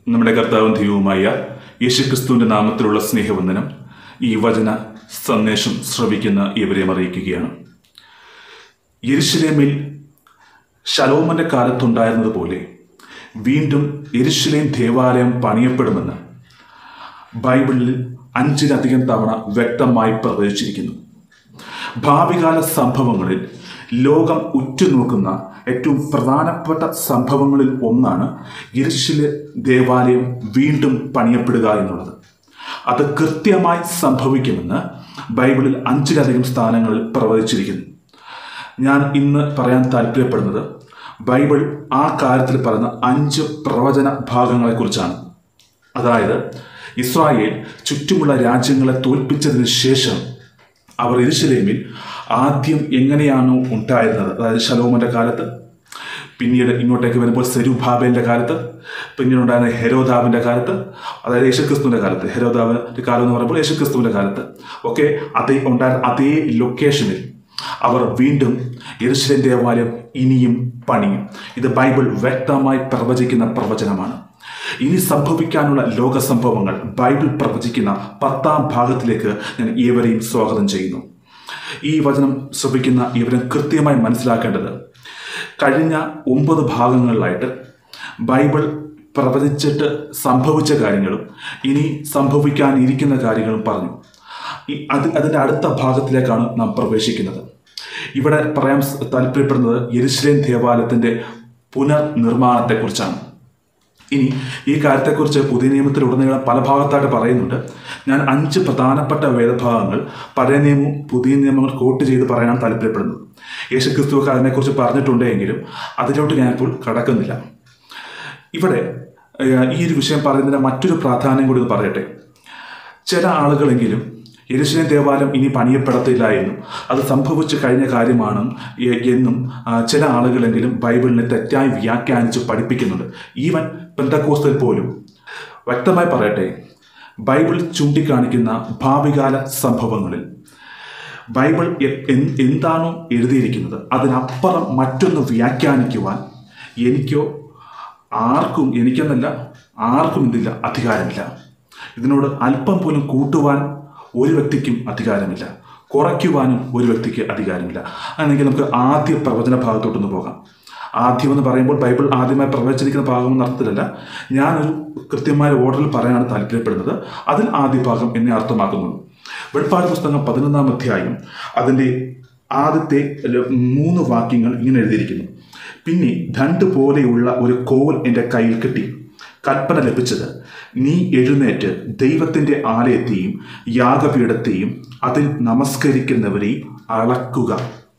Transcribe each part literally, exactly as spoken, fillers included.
നമ്മുടെ കർത്താവും ദൈവവുമായ യേശുക്രിസ്തുവിൻ്റെ നാമത്തിലുള്ള സ്നേഹവന്ദനം ഈ വചന സന്ദേശം ശ്രവിക്കുന്ന ഇവരെയും അറിയിക്കുകയാണ്. യെരുശലേമിൽ ശലോമോന്റെ കാലത്തുണ്ടായിരുന്നതുപോലെ വീണ്ടും യെരുശലേം ദേവാലയം പണിയപ്പെടുമെന്ന് ബൈബിളിൽ അഞ്ചിലധികം തവണ വ്യക്തമായി പ്രവചിച്ചിരിക്കുന്നു. ഭാവികാല സംഭവങ്ങളിൽ ലോകം ഉറ്റുനോക്കുന്ന ഏറ്റവും പ്രധാനപ്പെട്ട സംഭവങ്ങളിൽ ഒന്നാണ് യെരുശലേം ദേവാലയം വീണ്ടും പണിയപ്പെടുക എന്നുള്ളത്. അത് കൃത്യമായി സംഭവിക്കുമെന്ന് ബൈബിളിൽ അഞ്ചിലധികം സ്ഥാനങ്ങളിൽ പ്രവചിച്ചിരിക്കുന്നു. ഞാൻ ഇന്ന് പറയാൻ താല്പര്യപ്പെടുന്നത് ബൈബിൾ ആ കാര്യത്തിൽ പറയുന്ന അഞ്ച് പ്രവചന ഭാഗങ്ങളെക്കുറിച്ചാണ്. അതായത് ഇസ്രായേൽ ചുറ്റുമുള്ള രാജ്യങ്ങളെ തോൽപ്പിച്ചതിന് ശേഷം അവർ യെരുശലേമിൽ ആദ്യം എങ്ങനെയാണോ ഉണ്ടായിരുന്നത്, അതായത് ശലോമോന്റെ കാലത്ത്, പിന്നീട് ഇങ്ങോട്ടേക്ക് വരുമ്പോൾ സെരുബാബേലിന്റെ കാലത്ത്, പിന്നീട് ഉണ്ടായിരുന്ന ഹെരോദാവിന്റെ കാലത്ത്, അതായത് യേശുക്രിസ്തുവിന്റെ കാലത്ത്, ഹെരോദാവിന്റെ കാലം എന്ന് പറയുമ്പോൾ യേശുക്രിസ്തുവിന്റെ കാലത്ത് ഒക്കെ അതേ ഉണ്ടായിരുന്ന അതേ ലൊക്കേഷനിൽ അവർ വീണ്ടും യെരുശലേം ദേവാലയം ഇനിയും പണിയും. ഇത് ബൈബിൾ വ്യക്തമായി പ്രവചിക്കുന്ന പ്രവചനമാണ്. ഇനി സംഭവിക്കാനുള്ള ലോക സംഭവങ്ങൾ ബൈബിൾ പ്രവചിക്കുന്ന പത്താം ഭാഗത്തിലേക്ക് ഞാൻ ഏവരെയും സ്വാഗതം ചെയ്യുന്നു. ഈ വചനം ശ്രവിക്കുന്ന ഇവരും കൃത്യമായി മനസ്സിലാക്കേണ്ടത്, കഴിഞ്ഞ ഒമ്പത് ഭാഗങ്ങളിലായിട്ട് ബൈബിൾ പ്രവചിച്ചിട്ട് സംഭവിച്ച കാര്യങ്ങളും ഇനി സംഭവിക്കാനിരിക്കുന്ന കാര്യങ്ങളും പറഞ്ഞു. ഈ അത് അതിൻ്റെ അടുത്ത ഭാഗത്തിലേക്കാണ് നാം പ്രവേശിക്കുന്നത്. ഇവിടെ പറയാൻ താല്പര്യപ്പെടുന്നത് യെരുശലേം ദേവാലയത്തിൻ്റെ പുനർനിർമ്മാണത്തെക്കുറിച്ചാണ്. ഇനി ഈ കാര്യത്തെക്കുറിച്ച് പുതിയ നിയമത്തിലുടനീളം പല ഭാഗത്തായിട്ട് പറയുന്നുണ്ട്. ഞാൻ അഞ്ച് പ്രധാനപ്പെട്ട വേദഭാഗങ്ങൾ പഴയ നിയമവും പുതിയ നിയമങ്ങൾ കോട്ട് ചെയ്ത് പറയാനാണ് താല്പര്യപ്പെടുന്നത്. യേശുക്രിസ്തുവൊക്കെ അതിനെക്കുറിച്ച് പറഞ്ഞിട്ടുണ്ടെങ്കിലും അതിലോട്ട് ഞാനിപ്പോൾ കടക്കുന്നില്ല. ഇവിടെ ഈ ഒരു വിഷയം പറയുന്നതിന് മറ്റൊരു പ്രാധാന്യം കൂടി പറയട്ടെ. ചില ആളുകളെങ്കിലും യെരുശലേം ദേവാലയം ഇനി പണിയപ്പെടത്തില്ല എന്നും അത് സംഭവിച്ചു കഴിഞ്ഞ കാര്യമാണ് എന്നും ചില ആളുകളെങ്കിലും ബൈബിളിനെ തെറ്റായി വ്യാഖ്യാനിച്ച് പഠിപ്പിക്കുന്നുണ്ട്. ഈവൻ പെന്തക്കോസ്തിൽ പോലും. വ്യക്തമായി പറയട്ടെ, ബൈബിൾ ചൂണ്ടിക്കാണിക്കുന്ന ഭാവികാല സംഭവങ്ങളിൽ ബൈബിൾ എന്താണോ എഴുതിയിരിക്കുന്നത് അതിനപ്പുറം മറ്റൊന്ന് വ്യാഖ്യാനിക്കുവാൻ എനിക്കോ ആർക്കും എനിക്കെന്നല്ല ആർക്കും ഇതില്ല അധികാരമില്ല. ഇതിനോട് അല്പം പോലും കൂട്ടുവാൻ ഒരു വ്യക്തിക്കും അധികാരമില്ല, കുറയ്ക്കുവാനും ഒരു വ്യക്തിക്ക് അധികാരമില്ല. അല്ലെങ്കിൽ നമുക്ക് ആദ്യ പ്രവചന ഭാഗത്തോട്ടൊന്ന് പോകാം. ആദ്യം എന്ന് പറയുമ്പോൾ ബൈബിൾ ആദ്യമായി പ്രവചിച്ചിരിക്കുന്ന ഭാഗം എന്ന അർത്ഥത്തിലല്ല, ഞാനൊരു കൃത്യമായ ഓർഡറിൽ പറയാനാണ് താല്പര്യപ്പെടുന്നത്. അതിൽ ആദ്യ ഭാഗം എന്നെ അർത്ഥമാക്കുന്നത് വെളിപ്പാട് പുസ്തകം പതിനൊന്നാം അധ്യായം അതിൻ്റെ ആദ്യത്തെ മൂന്ന് വാക്യങ്ങൾ ഇങ്ങനെ എഴുതിയിരിക്കുന്നു. പിന്നെ ദണ്ഡ് പോലെയുള്ള ഒരു കോൽ എൻ്റെ കയ്യിൽ കിട്ടി. കൽപ്പന ലഭിച്ചത്, നീ എഴുന്നേറ്റ് ദൈവത്തിൻ്റെ ആലയത്തെയും യാഗപീഠത്തെയും അതിൽ നമസ്കരിക്കുന്നവരെയും അളക്കുക.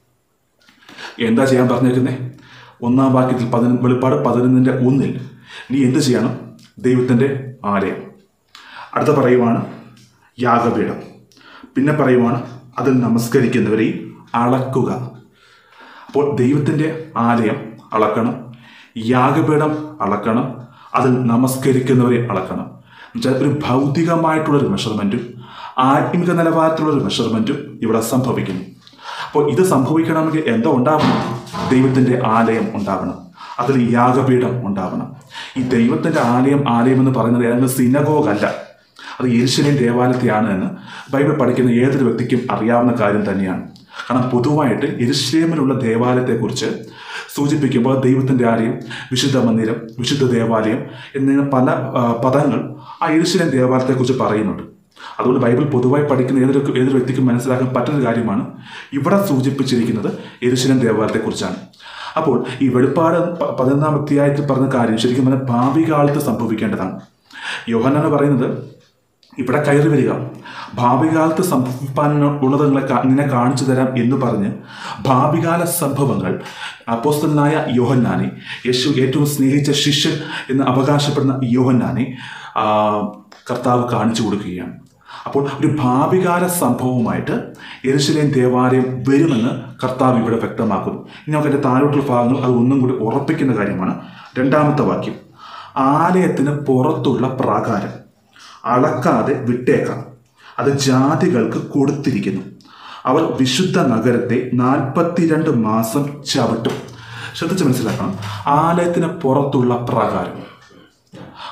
എന്താ ചെയ്യാൻ പറഞ്ഞേക്കുന്നേ? ഒന്നാം വാക്യത്തിൽ പതിന വെളിപ്പാട് പതിനൊന്നിൻ്റെ ഒന്നിൽ നീ എന്ത് ചെയ്യണം? ദൈവത്തിൻ്റെ ആലയം. അടുത്ത പറയുവാണ് യാഗപീഠം. പിന്നെ പറയുവാണ് അതിൽ നമസ്കരിക്കുന്നവരെയും അളക്കുക. അപ്പോൾ ദൈവത്തിൻ്റെ ആലയം അളക്കണം, യാഗപീഠം അളക്കണം, അതിൽ നമസ്കരിക്കുന്നവരെ അളക്കണം. എന്നുവെച്ചാൽ ഒരു ഭൗതികമായിട്ടുള്ളൊരു മെഷർമെൻറ്റും ആത്മിക നിലവാരത്തിലുള്ളൊരു മെഷർമെൻറ്റും ഇവിടെ സംഭവിക്കുന്നു. അപ്പോൾ ഇത് സംഭവിക്കണമെങ്കിൽ എന്തോ ഉണ്ടാവണം? ദൈവത്തിൻ്റെ ആലയം ഉണ്ടാവണം, അതിൽ യാഗപീഠം ഉണ്ടാവണം. ഈ ദൈവത്തിൻ്റെ ആലയം ആലയം എന്ന് പറയുന്നത് ഏതെങ്കിലും സിനഗോഗല്ല, അത് യെരുശലേം ദേവാലയത്തെയാണ് എന്ന് ബൈബിൾ പഠിക്കുന്ന ഏതൊരു വ്യക്തിക്കും അറിയാവുന്ന കാര്യം തന്നെയാണ്. കാരണം പൊതുവായിട്ട് യെരുശലേമിലുള്ള ദേവാലയത്തെക്കുറിച്ച് സൂചിപ്പിക്കുമ്പോൾ ദൈവത്തിൻ്റെ ആലയം, വിശുദ്ധ മന്ദിരം, വിശുദ്ധ ദേവാലയം എന്നിങ്ങനെ പല പദങ്ങൾ ആ യെരുശലേം ദേവാലയത്തെക്കുറിച്ച് പറയുന്നുണ്ട്. അതുകൊണ്ട് ബൈബിൾ പൊതുവായി പഠിക്കുന്ന ഏതൊരു ഏതൊരു വ്യക്തിക്കും മനസ്സിലാക്കാൻ പറ്റുന്ന കാര്യമാണ് ഇവിടെ സൂചിപ്പിച്ചിരിക്കുന്നത് യെരുശലേം ദേവാലയത്തെക്കുറിച്ചാണ്. അപ്പോൾ ഈ വെളിപ്പാട് പതിനൊന്നാം അധ്യായത്തിൽ പറഞ്ഞ കാര്യം ശരിക്കും പറഞ്ഞാൽ ഭാവി കാലത്ത് സംഭവിക്കേണ്ടതാണ്. യോഹന്നാൻ പറയുന്നത്, ഇവിടെ കയറി വരിക, ഭാവികാലത്ത് സംഭവിക്കാനുള്ളത് നിങ്ങളെ നിന്നെ കാണിച്ചു തരാം എന്ന് പറഞ്ഞ് ഭാവികാല സംഭവങ്ങൾ അപ്പോസ്തലനായ യോഹന്നാനെ, യേശു ഏറ്റവും സ്നേഹിച്ച ശിഷ്യൻ എന്ന് അവകാശപ്പെടുന്ന യോഹന്നാനെ കർത്താവ് കാണിച്ചു കൊടുക്കുകയാണ്. അപ്പോൾ ഒരു ഭാവികാല സംഭവമായിട്ട് യെരുശലേം ദേവാലയം വരുമെന്ന് കർത്താവ് ഇവിടെ വ്യക്തമാക്കുന്നു. ഇനി നമുക്ക് അതിൻ്റെ താഴോട്ടുള്ള ഭാഗങ്ങൾ അത് ഒന്നും കൂടി ഉറപ്പിക്കുന്ന കാര്യമാണ്. രണ്ടാമത്തെ വാക്യം, ആലയത്തിന് പുറത്തുള്ള പ്രാകാരം അളക്കാതെ വിട്ടേക്കാം, അത് ജാതികൾക്ക് കൊടുത്തിരിക്കുന്നു. അവർ വിശുദ്ധ നഗരത്തെ നാൽപ്പത്തിരണ്ട് മാസം ചവിട്ടും. ശ്രദ്ധിച്ച് മനസ്സിലാക്കണം, ആലയത്തിന് പുറത്തുള്ള പ്രാകാരം.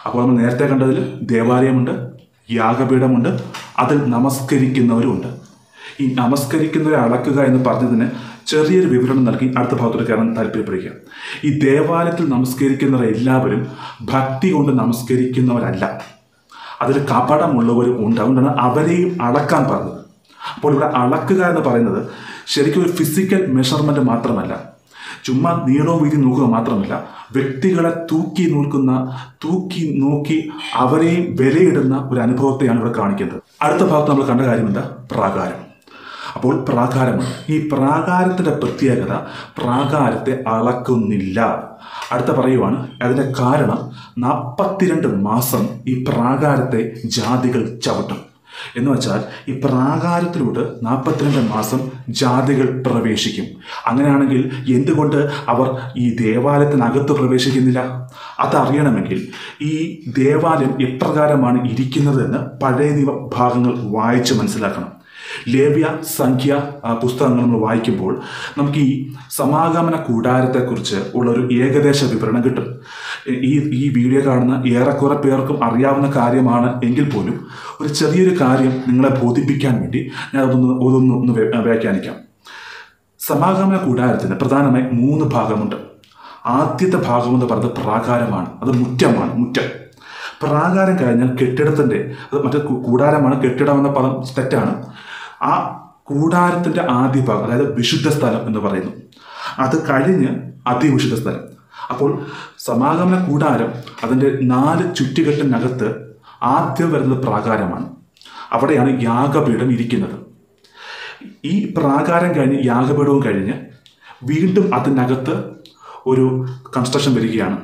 അപ്പോൾ നമ്മൾ നേരത്തെ കണ്ടതിൽ ദേവാലയമുണ്ട്, യാഗപീഠമുണ്ട്, അതിൽ നമസ്കരിക്കുന്നവരുമുണ്ട്. ഈ നമസ്കരിക്കുന്നവരെ അളക്കുക എന്ന് പറഞ്ഞതിന് ചെറിയൊരു വിവരണം നൽകി അടുത്ത ഭാഗത്തോട്ട് കയറാൻ താല്പര്യപ്പെടുക. ഈ ദേവാലയത്തിൽ നമസ്കരിക്കുന്നവർ എല്ലാവരും ഭക്തി കൊണ്ട് നമസ്കരിക്കുന്നവരല്ല, അതിൽ കപടമുള്ളവരും ഉണ്ട്. അതുകൊണ്ടാണ് അവരെയും അളക്കാൻ പറഞ്ഞത്. അപ്പോൾ ഇവിടെ അളക്കുക എന്ന് പറയുന്നത് ശരിക്കും ഒരു ഫിസിക്കൽ മെഷർമെൻറ്റ് മാത്രമല്ല, ചുമ്മാ നീളവും വീതി നോക്കുക മാത്രമല്ല, വ്യക്തികളെ തൂക്കി നോക്കുന്ന തൂക്കി നോക്കി അവരെയും വിലയിടുന്ന ഒരു അനുഭവത്തെയാണ് ഇവിടെ കാണിക്കുന്നത്. അടുത്ത ഭാഗത്ത് നമ്മൾ കണ്ട കാര്യം എന്താ? പ്രാകാരം. അപ്പോൾ പ്രാകാരമാണ്. ഈ പ്രാകാരത്തിൻ്റെ പ്രത്യേകത, പ്രാകാരത്തെ അളക്കുന്നില്ല. അടുത്ത പറയുവാണ് അതിൻ്റെ കാരണം, നാൽപ്പത്തിരണ്ട് മാസം ഈ പ്രാകാരത്തെ ജാതികൾ ചവിട്ടും. എന്ന് വെച്ചാൽ ഈ പ്രാകാരത്തിലൂടെ നാൽപ്പത്തിരണ്ട് മാസം ജാതികൾ പ്രവേശിക്കും. അങ്ങനെയാണെങ്കിൽ എന്തുകൊണ്ട് അവർ ഈ ദേവാലയത്തിനകത്ത് പ്രവേശിക്കുന്നില്ല? അതറിയണമെങ്കിൽ ഈ ദേവാലയം എപ്രകാരമാണ് ഇരിക്കുന്നതെന്ന് പഴയ നിയമ ഭാഗങ്ങൾ വായിച്ച് മനസ്സിലാക്കണം. ലേവ്യ, സംഖ്യ പുസ്തകങ്ങൾ നമ്മൾ വായിക്കുമ്പോൾ നമുക്ക് ഈ സമാഗമന കൂടാരത്തെക്കുറിച്ച് ഉള്ളൊരു ഏകദേശ വിവരണം കിട്ടും. ഈ ഈ വീഡിയോ കാണുന്ന ഏറെക്കുറെ പേർക്കും അറിയാവുന്ന കാര്യമാണ് എങ്കിൽ പോലും ഒരു ചെറിയൊരു കാര്യം നിങ്ങളെ ബോധിപ്പിക്കാൻ വേണ്ടി ഞാൻ അതൊന്ന് അതൊന്ന് ഒന്ന് വ്യാഖ്യാനിക്കാം. സമാഗമന കൂടാരത്തിന് പ്രധാനമായി മൂന്ന് ഭാഗമുണ്ട്. ആദ്യത്തെ ഭാഗം എന്ന് പറയുന്നത് പ്രാകാരമാണ്. അത് മുറ്റമാണ്, മുറ്റം. പ്രാകാരം കഴിഞ്ഞാൽ കെട്ടിടത്തിൻ്റെ, അത് മറ്റേ കൂടാരമാണ്, കെട്ടിടം എന്ന പദം തെറ്റാണ്. ആ കൂടാരത്തിൻ്റെ ആദ്യ ഭാഗം, അതായത് വിശുദ്ധ സ്ഥലം എന്ന് പറയുന്നു. അത് കഴിഞ്ഞ് അതിവിശുദ്ധ സ്ഥലം. അപ്പോൾ സമാഗമന കൂടാരം അതിൻ്റെ നാല് ചുറ്റുകെട്ടിനകത്ത് ആദ്യം വരുന്നത് പ്രാകാരമാണ്. അവിടെയാണ് യാഗപീഠം ഇരിക്കുന്നത്. ഈ പ്രാകാരം കഴിഞ്ഞ് യാഗപീഠവും കഴിഞ്ഞ് വീണ്ടും അതിനകത്ത് ഒരു കൺസ്ട്രക്ഷൻ വരികയാണ്.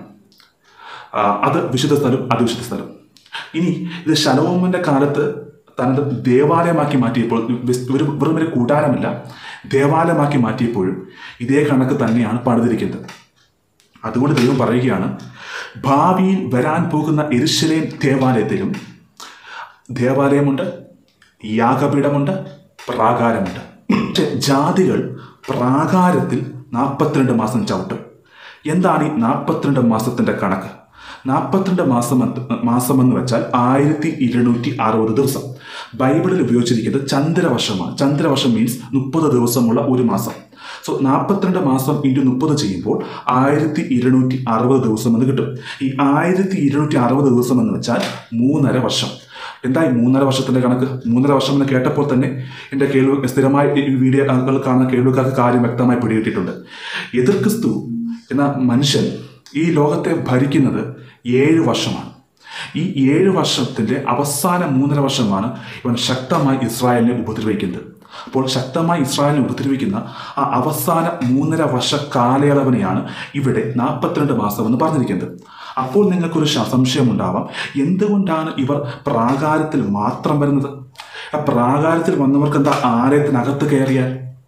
അത് വിശുദ്ധ സ്ഥലം, അതിവിശുദ്ധ സ്ഥലം. ഇനി ഇത് ശലോമോന്റെ കാലത്ത് തനത് ദേവാലയമാക്കി മാറ്റിയപ്പോൾ, ഒരു വെറും ഒരു കൂടാരമല്ല, ദേവാലയമാക്കി മാറ്റിയപ്പോഴും ഇതേ കണക്ക് തന്നെയാണ് പണിതിരിക്കുന്നത്. അതുകൊണ്ട് ദൈവം പറയുകയാണ്, ഭാവിയിൽ വരാൻ പോകുന്ന യെരൂശലേം ദേവാലയത്തിലും ദേവാലയമുണ്ട്, യാഗപീഠമുണ്ട്, പ്രാകാരമുണ്ട്. പക്ഷെ ജാതികൾ പ്രാകാരത്തിൽ നാൽപ്പത്തിരണ്ട് മാസം ചവിട്ടും. എന്താണ് ഈ നാൽപ്പത്തിരണ്ട് മാസത്തിൻ്റെ കണക്ക്? നാൽപ്പത്തിരണ്ട് മാസം മാസമെന്ന് വെച്ചാൽ ആയിരത്തി ഇരുന്നൂറ്റി അറുപത് ദിവസം. ബൈബിളിൽ ഉപയോഗിച്ചിരിക്കുന്നത് ചന്ദ്രവർഷമാണ്. ചന്ദ്രവർഷം മീൻസ് മുപ്പത് ദിവസമുള്ള ഒരു മാസം. സോ നാൽപ്പത്തിരണ്ട് മാസം ഇൻറ്റു മുപ്പത് ചെയ്യുമ്പോൾ ആയിരത്തി ഇരുന്നൂറ്റി അറുപത് ദിവസം എന്ന് കിട്ടും. ഈ ആയിരത്തി ഇരുന്നൂറ്റി അറുപത് ദിവസം എന്ന് വെച്ചാൽ മൂന്നര വർഷം. എന്തായി മൂന്നര വർഷത്തിൻ്റെ കണക്ക്? മൂന്നര വർഷം എന്ന് കേട്ടപ്പോൾ തന്നെ എൻ്റെ കേൾവി സ്ഥിരമായി ഈ വീഡിയോ കാണുന്ന കേൾവിക്കാർക്ക് കാര്യം വ്യക്തമായി പിടികിട്ടിട്ടുണ്ട്. എതിർ ക്രിസ്തു എന്ന മനുഷ്യൻ ഈ ലോകത്തെ ഭരിക്കുന്നത് ഏഴ് വർഷമാണ്. ഈ ഏഴ് വർഷത്തിൻ്റെ അവസാന മൂന്നര വർഷമാണ് ഇവൻ ശക്തമായി ഇസ്രായേലിനെ ഉപദ്രവിക്കുന്നത്. അപ്പോൾ ശക്തമായി ഇസ്രായേലിനെ ഉപദ്രവിക്കുന്ന ആ അവസാന മൂന്നര വർഷ കാലയളവിനെയാണ് ഇവിടെ നാൽപ്പത്തിരണ്ട് മാസം എന്ന് പറഞ്ഞിരിക്കുന്നത്. അപ്പോൾ നിങ്ങൾക്കൊരു സംശയം ഉണ്ടാവാം, എന്തുകൊണ്ടാണ് ഇവർ പ്രാകാരത്തിൽ മാത്രം വരുന്നത്? ആ പ്രാകാരത്തിൽ വന്നവർക്ക് എന്താ ആലയത്തിനകത്ത് കയറിയാൽ?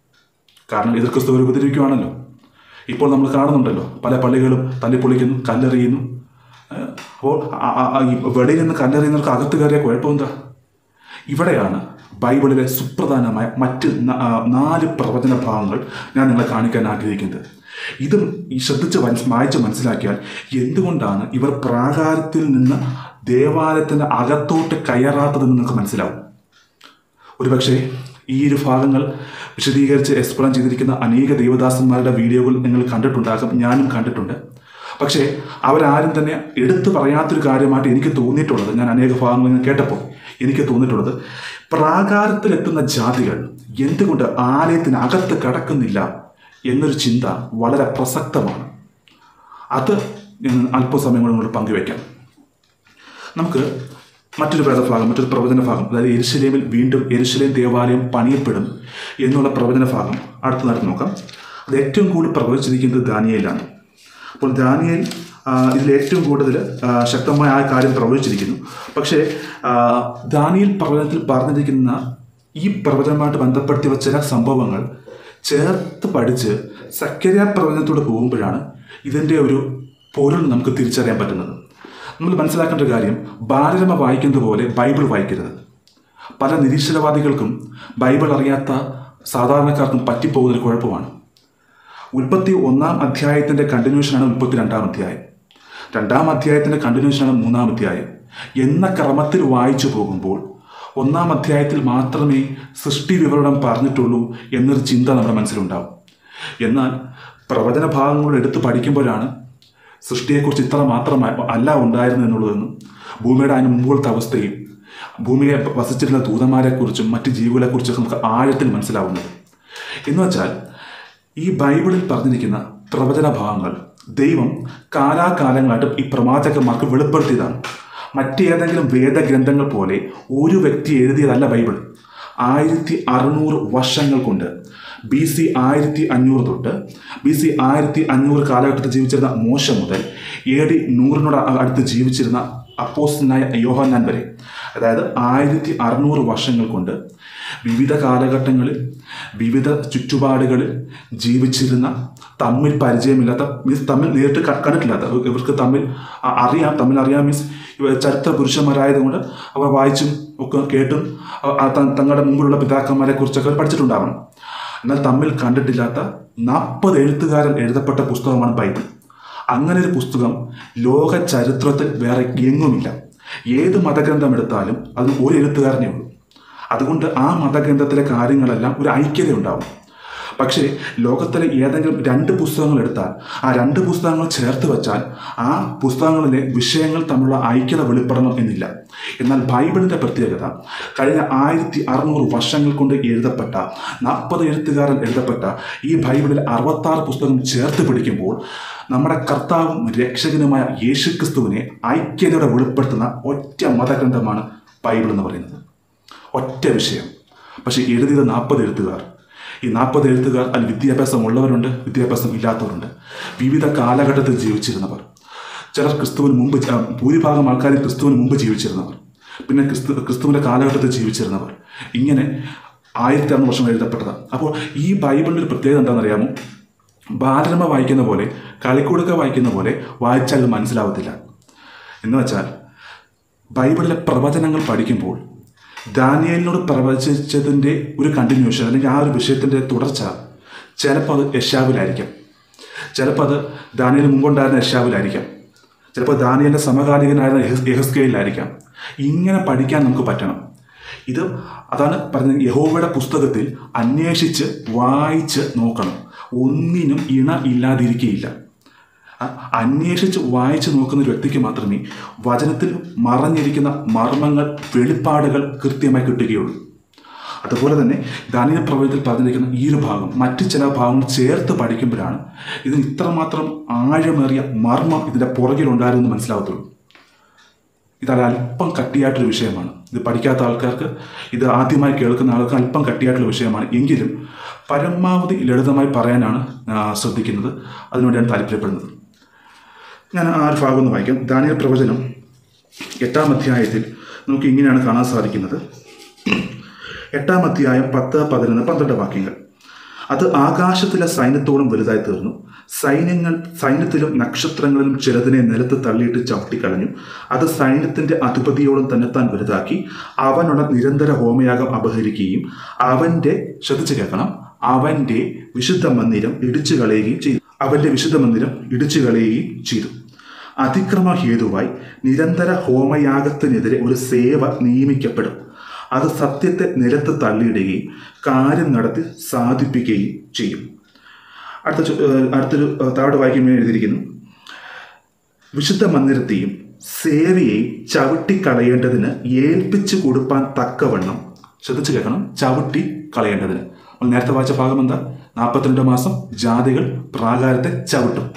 കാരണം എതിർ ക്രിസ്തുവർ ഉപദ്രവിക്കുകയാണല്ലോ. ഇപ്പോൾ നമ്മൾ കാണുന്നുണ്ടല്ലോ, പല പള്ളികളും തല്ലിപ്പൊളിക്കുന്നു, കല്ലെറിയുന്നു. അപ്പോൾ ഈ വെളിയിൽ നിന്ന് കല്ലെറിയുന്നവർക്ക് അകത്ത് കയറിയ കുഴപ്പമെന്താ? ഇവിടെയാണ് ബൈബിളിലെ സുപ്രധാനമായ മറ്റ് നാല് പ്രവചന ഭാഗങ്ങൾ ഞാൻ നിങ്ങളെ കാണിക്കാൻ ആഗ്രഹിക്കുന്നത്. ഇതും ഈ ശ്രദ്ധിച്ച് വായിച്ച് മനസ്സിലാക്കിയാൽ എന്തുകൊണ്ടാണ് ഇവർ പ്രാകാരത്തിൽ നിന്ന് ദേവാലയത്തിൻ്റെ അകത്തോട്ട് കയറാത്തതെന്ന് നിങ്ങൾക്ക് മനസ്സിലാവും. ഒരുപക്ഷെ ഈ ഒരു ഭാഗങ്ങൾ വിശദീകരിച്ച് എക്സ്പ്ലെയിൻ ചെയ്തിരിക്കുന്ന അനേക ദൈവദാസന്മാരുടെ വീഡിയോകൾ നിങ്ങൾ കണ്ടിട്ടുണ്ടാകും, ഞാനും കണ്ടിട്ടുണ്ട്. പക്ഷേ അവരാരും തന്നെ എടുത്തു പറയാത്തൊരു കാര്യമായിട്ട് എനിക്ക് തോന്നിയിട്ടുള്ളത്, ഞാൻ അനേക ഭാഗങ്ങൾ നിന്ന് കേട്ടപ്പോൾ എനിക്ക് തോന്നിയിട്ടുള്ളത്, പ്രാകാരത്തിലെത്തുന്ന ജാതികൾ എന്തുകൊണ്ട് ആലയത്തിനകത്ത് കടക്കുന്നില്ല എന്നൊരു ചിന്ത വളരെ പ്രസക്തമാണ്. അത് ഞാൻ അല്പസമയം കൊണ്ട് പങ്കുവയ്ക്കാം. നമുക്ക് മറ്റൊരു വേദഭാഗം, മറ്റൊരു പ്രവചന ഭാഗം, അതായത് യെരൂശലേമിൽ വീണ്ടും യെരൂശലേം ദേവാലയം പണിയപ്പെടും എന്നുള്ള പ്രവചന ഭാഗം അടുത്തതായിട്ട് നോക്കാം. അത് ഏറ്റവും കൂടുതൽ പ്രവചിച്ചിരിക്കുന്നത് ദാനിയേലാണ്. അപ്പോൾ ദാനിയേൽ ഇതിൽ ഏറ്റവും കൂടുതൽ ശക്തമായ ആ കാര്യം പ്രവചിച്ചിരിക്കുന്നു. പക്ഷേ ദാനിയേൽ പ്രവചനത്തിൽ പറഞ്ഞിരിക്കുന്ന ഈ പ്രവചനവുമായിട്ട് ബന്ധപ്പെടുത്തി വെച്ച ചില സംഭവങ്ങൾ ചേർത്ത് പഠിച്ച് സക്കറിയ പ്രവചനത്തോട് പോകുമ്പോഴാണ് ഇതിൻ്റെ ഒരു പൊരുൾ നമുക്ക് തിരിച്ചറിയാൻ പറ്റുന്നത്. നമ്മൾ മനസ്സിലാക്കേണ്ട ഒരു കാര്യം, ബാലരമ വായിക്കുന്നത് പോലെ ബൈബിൾ വായിക്കരുത്. പല നിരീശ്വരവാദികൾക്കും ബൈബിൾ അറിയാത്ത സാധാരണക്കാർക്കും പറ്റിപ്പോകുന്നൊരു കുഴപ്പമാണ്. ഉൽപ്പത്തി ഒന്നാം അധ്യായത്തിൻ്റെ കണ്ടിന്യൂഷനാണ് ഉൽപ്പത്തി രണ്ടാം അധ്യായം. രണ്ടാം അധ്യായത്തിൻ്റെ കണ്ടിന്യൂഷനാണ് മൂന്നാം അധ്യായം എന്ന ക്രമത്തിൽ വായിച്ചു പോകുമ്പോൾ ഒന്നാം അധ്യായത്തിൽ മാത്രമേ സൃഷ്ടി വിവരണം പറഞ്ഞിട്ടുള്ളൂ എന്നൊരു ചിന്ത നമ്മുടെ മനസ്സിലുണ്ടാവും. എന്നാൽ പ്രവചന ഭാഗങ്ങളോട് എടുത്ത് പഠിക്കുമ്പോഴാണ് സൃഷ്ടിയെക്കുറിച്ച് ഇത്ര മാത്രം അല്ല ഉണ്ടായിരുന്നു എന്നുള്ളതെന്നും ഭൂമിയുടെ അതിന് മുമ്പുള്ളത്തെ അവസ്ഥയും ഭൂമിയെ വസിച്ചിരുന്ന ദൂതന്മാരെക്കുറിച്ചും മറ്റ് ജീവികളെക്കുറിച്ചൊക്കെ നമുക്ക് ആഴത്തിൽ മനസ്സിലാവുന്നത്. എന്ന് വെച്ചാൽ ഈ ബൈബിളിൽ പറഞ്ഞിരിക്കുന്ന പ്രവചന ഭാഗങ്ങൾ ദൈവം കാലാകാലങ്ങളായിട്ട് ഈ പ്രവാചകന്മാർക്ക് വെളിപ്പെടുത്തിയതാണ്. മറ്റേതെങ്കിലും വേദഗ്രന്ഥങ്ങൾ പോലെ ഒരു വ്യക്തി എഴുതിയതല്ല ബൈബിൾ. ആയിരത്തി അറുന്നൂറ് വർഷങ്ങൾ കൊണ്ട് ബി സി ആയിരത്തി അഞ്ഞൂറ് തൊട്ട് ബി സി ആയിരത്തി അഞ്ഞൂറ് കാലഘട്ടത്തിൽ ജീവിച്ചിരുന്ന മോശ മുതൽ എ ഡി നൂറിനോട് അടുത്ത് ജീവിച്ചിരുന്ന അപ്പോസ്തലനായ യോഹന്നാൻ വരെ, അതായത് ആയിരത്തി അറുന്നൂറ് വർഷങ്ങൾ കൊണ്ട് വിവിധ കാലഘട്ടങ്ങളിൽ വിവിധ ചുറ്റുപാടുകളിൽ ജീവിച്ചിരുന്ന, തമ്മിൽ പരിചയമില്ലാത്ത, മീൻസ് തമ്മിൽ നേരിട്ട് കണ്ടിട്ടില്ലാത്ത, ഇവർക്ക് തമ്മിൽ അറിയാം തമ്മിൽ അറിയാം മീൻസ് ചരിത്ര പുരുഷന്മാരായതുകൊണ്ട് അവർ വായിച്ചും ഒക്കെ കേട്ടും തങ്ങളുടെ മുമ്പിലുള്ള പിതാക്കന്മാരെ കുറിച്ചൊക്കെ പഠിച്ചിട്ടുണ്ടാവണം. എന്നാൽ തമ്മിൽ കണ്ടിട്ടില്ലാത്ത നാൽപ്പത് എഴുത്തുകാരൻ എഴുതപ്പെട്ട പുസ്തകമാണ് ബൈബിൾ. അങ്ങനെ ഒരു പുസ്തകം ലോക ചരിത്രത്തിൽ വേറെ എങ്ങുമില്ല. ഏത് മതഗ്രന്ഥം എടുത്താലും അതിന് ഒരു എഴുത്തുകാരനേ ഉള്ളൂ. അതുകൊണ്ട് ആ മതഗ്രന്ഥത്തിലെ കാര്യങ്ങളെല്ലാം ഒരു ഐക്യത ഉണ്ടാവും. പക്ഷേ ലോകത്തിലെ ഏതെങ്കിലും രണ്ട് പുസ്തകങ്ങൾ എടുത്താൽ ആ രണ്ട് പുസ്തകങ്ങൾ ചേർത്ത് വെച്ചാൽ ആ പുസ്തകങ്ങളിലെ വിഷയങ്ങൾ തമ്മിലുള്ള ഐക്യത വെളിപ്പെടണം എന്നില്ല. എന്നാൽ ബൈബിളിൻ്റെ പ്രത്യേകത കഴിഞ്ഞ ആയിരത്തി അറുന്നൂറ് വർഷങ്ങൾ കൊണ്ട് എഴുതപ്പെട്ട നാൽപ്പത് എഴുത്തുകാരൻ എഴുതപ്പെട്ട ഈ ബൈബിളിൽ അറുപത്താറ് പുസ്തകം ചേർത്ത് പിടിക്കുമ്പോൾ നമ്മുടെ കർത്താവും രക്ഷകനുമായ യേശുക്രിസ്തുവിനെ ഐക്യതയോടെ വെളിപ്പെടുത്തുന്ന ഒറ്റ മതഗ്രന്ഥമാണ് ബൈബിൾ എന്ന് പറയുന്നത്. ഒറ്റ വിഷയം. പക്ഷേ എഴുതിയത് നാൽപ്പത് എഴുത്തുകാർ. ഈ നാൽപ്പത് എഴുത്തുകാർ അതിൽ വിദ്യാഭ്യാസം ഉള്ളവരുണ്ട്, വിദ്യാഭ്യാസം ഇല്ലാത്തവരുണ്ട്, വിവിധ കാലഘട്ടത്തിൽ ജീവിച്ചിരുന്നവർ. ചിലർ ക്രിസ്തുവിന് മുമ്പ്, ഭൂരിഭാഗം ആൾക്കാർ ക്രിസ്തുവിന് മുമ്പ് ജീവിച്ചിരുന്നവർ, പിന്നെ ക്രിസ്തു ക്രിസ്തുവിൻ്റെ കാലഘട്ടത്തിൽ ജീവിച്ചിരുന്നവർ. ഇങ്ങനെ ആയിരത്തി അറുന്നൂറ് വർഷം എഴുതപ്പെട്ടതാണ്. അപ്പോൾ ഈ ബൈബിളിൻ്റെ ഒരു പ്രത്യേകത എന്താണെന്നറിയാമോ? ബാലരമ വായിക്കുന്ന പോലെ, കളിക്കുടുക്ക വായിക്കുന്ന പോലെ വായിച്ചാൽ അത് മനസ്സിലാവത്തില്ല. എന്ന് വെച്ചാൽ ബൈബിളിലെ പ്രവചനങ്ങൾ പഠിക്കുമ്പോൾ ദാനിയേലിനോട് പ്രവചിച്ചതിൻ്റെ ഒരു കണ്ടിന്യൂഷൻ അല്ലെങ്കിൽ ആ ഒരു വിഷയത്തിൻ്റെ തുടർച്ച ചിലപ്പോൾ അത് യെശയ്യാവിലായിരിക്കാം, ചിലപ്പോൾ അത് ദാനിയേലിന് മുമ്പുണ്ടായിരുന്ന യെശയ്യാവിലായിരിക്കാം, ചിലപ്പോൾ ദാനിയേലിൻ്റെ സമകാലികനായിരുന്ന യെഹെസ്കേലിലായിരിക്കാം. ഇങ്ങനെ പഠിക്കാൻ നമുക്ക് പറ്റണം. ഇത് അതാണ് പറഞ്ഞത്, യഹോവയുടെ പുസ്തകത്തിൽ അന്വേഷിച്ച് വായിച്ച് നോക്കണം, ഒന്നിനും ഇണ ഇല്ലാതിരിക്കുകയില്ല. അന്വേഷിച്ച് വായിച്ച് നോക്കുന്ന ഒരു വ്യക്തിക്ക് മാത്രമേ വചനത്തിൽ മറഞ്ഞിരിക്കുന്ന മർമ്മങ്ങൾ, വെളിപ്പാടുകൾ കൃത്യമായി കിട്ടുകയുള്ളൂ. അതുപോലെ തന്നെ ദാനിയേൽ പ്രവചനത്തിൽ പറഞ്ഞിരിക്കുന്ന ഈ ഒരു ഭാഗം മറ്റ് ചില ഭാഗങ്ങൾ ചേർത്ത് പഠിക്കുമ്പോഴാണ് ഇതിന് ഇത്രമാത്രം ആഴമേറിയ മർമ്മം ഇതിൻ്റെ പുറകിലുണ്ടായിരുന്നെന്ന് മനസ്സിലാവത്തുള്ളൂ. ഇതത് അല്പം കട്ടിയായിട്ടൊരു വിഷയമാണ്. ഇത് പഠിക്കാത്ത ആൾക്കാർക്ക്, ഇത് ആദ്യമായി കേൾക്കുന്ന ആൾക്ക് അല്പം കട്ടിയായിട്ടുള്ള വിഷയമാണ്. എങ്കിലും പരമാവധി ലളിതമായി പറയാനാണ് ശ്രദ്ധിക്കുന്നത്, അതിനുവേണ്ടിയാണ് താല്പര്യപ്പെടുന്നത്. ഞാൻ ആ ഒരു ഭാഗം ഒന്ന് വായിക്കാം. ദാനിയേൽ പ്രവചനം എട്ടാം അധ്യായത്തിൽ നമുക്ക് ഇങ്ങനെയാണ് കാണാൻ സാധിക്കുന്നത്. എട്ടാം അധ്യായം പത്ത്, പതിനൊന്ന്, പന്ത്രണ്ട് വാക്യങ്ങൾ. അത് ആകാശത്തിലെ സൈന്യത്തോളം വലുതായി തീർന്നു. സൈന്യങ്ങൾ സൈന്യത്തിലും നക്ഷത്രങ്ങളിലും ചിലതിനെ നിലത്ത് തള്ളിയിട്ട് ചവിട്ടിക്കളഞ്ഞു. അത് സൈന്യത്തിൻ്റെ അധിപതിയോളം തന്നെത്താൻ വലുതാക്കി അവനുള്ള നിരന്തര ഹോമയാഗം അപഹരിക്കുകയും അവൻ്റെ, ശ്രദ്ധിച്ച് കേൾക്കണം, അവൻ്റെ വിശുദ്ധ മന്ദിരം ഇടിച്ചു കളയുകയും ചെയ്തു. അവൻ്റെ വിശുദ്ധ മന്ദിരം ഇടിച്ചു കളയുകയും ചെയ്തു. അതിക്രമ ഹേതുവായി നിരന്തര ഹോമയാഗത്തിനെതിരെ ഒരു സേവ നിയമിക്കപ്പെടും. അത് സത്യത്തെ നിലത്ത് തള്ളിയിടുകയും കാര്യം നടത്തി സാധിപ്പിക്കുകയും ചെയ്യും. അടുത്ത അടുത്തൊരു താഴോട്ട് വായിക്കുമ്പോൾ എഴുതിയിരിക്കുന്നു, വിശുദ്ധ മന്ദിരത്തെയും സേവയെയും ചവിട്ടിക്കളയേണ്ടതിന് ഏൽപ്പിച്ചു കൊടുപ്പാൻ തക്കവണ്ണം, ശ്രദ്ധിച്ച് കേൾക്കണം, ചവിട്ടി കളയേണ്ടതിന്. നേരത്തെ വായിച്ച ഭാഗം എന്താ? നാൽപ്പത്തിരണ്ട് മാസം ജാതികൾ പ്രാകാരത്തെ ചവിട്ടും.